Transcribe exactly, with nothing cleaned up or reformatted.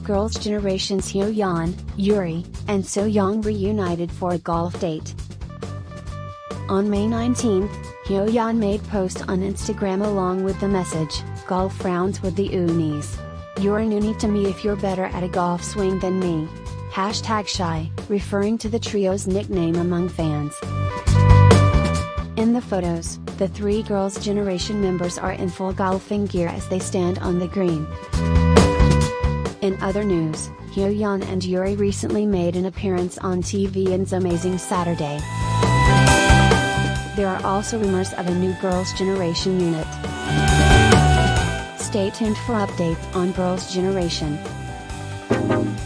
Girls' Generation's Hyoyeon, Yuri, and Sooyoung reunited for a golf date. On May nineteenth, Hyoyeon made post on Instagram along with the message, "Golf rounds with the Unis. You're new to me if you're better at a golf swing than me. Hashtag shy," referring to the trio's nickname among fans. In the photos, the three Girls' Generation members are in full golfing gear as they stand on the green. In other news, Hyoyeon and Yuri recently made an appearance on T V in Amazing Saturday. There are also rumors of a new Girls' Generation unit. Stay tuned for updates on Girls' Generation.